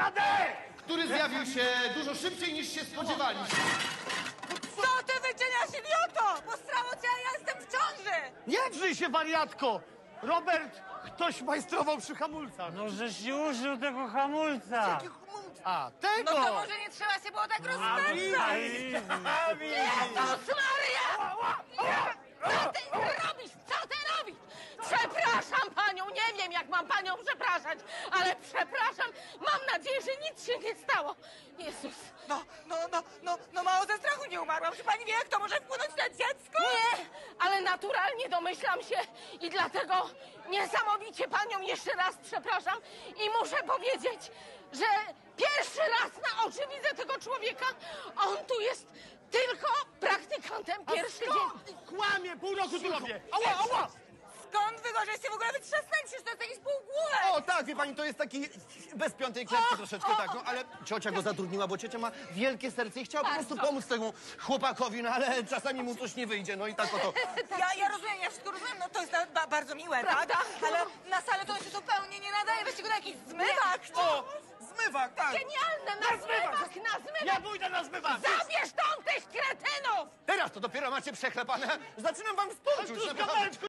Tadek! który zjawił się dużo szybciej niż się spodziewaliście. Co ty wyczyniasz, idioto? Postrało cię, a ja jestem w ciąży! Nie drzyj się, wariatko! Robert, ktoś majstrował przy hamulcach. No, żeś użył tego hamulca. A, tego! No to może nie trzeba się było tak rozpędzać! Jezus Maria! Co ty robisz? Co ty robisz? Przepraszam panią, nie wiem jak mam panią przepraszać, ale przepraszam, mam nadzieję, że nic się nie stało. Jezus. No mało ze strachu nie umarłam. Czy pani wie, jak to może wpłynąć na dziecko? Nie, ale naturalnie domyślam się i dlatego niesamowicie panią jeszcze raz przepraszam i muszę powiedzieć, że pierwszy raz na oczy widzę tego człowieka. On tu jest tylko praktykantem pierwszy dzień. Kłamie, pół roku tu robię! Ała, ała! Skąd wy go żeście w ogóle wytrzasnęli? Przecież to jest jakiś półgłówek. O tak, wie pani, to jest taki bez piątej klatki troszeczkę tak, no ale ciocia go zatrudniła, bo ciocia ma wielkie serce i chciała po prostu pomóc temu chłopakowi, no ale czasami mu coś nie wyjdzie, no i tak oto. Ja rozumiem, ja wszystko rozumiem, no to jest nawet bardzo miłe, Prawda? tak? Ale na salę to się zupełnie nie nadaje. Weźcie go na jakiś zmywak. O, zmywak, tak. Genialne, na zmywak, na zmywak! Ja pójdę na zmywak! Zabierz tą tych kretynów! Teraz to dopiero macie przechlepane. Zaczynam wam współczuć, Tu naprawdę. kabeleczku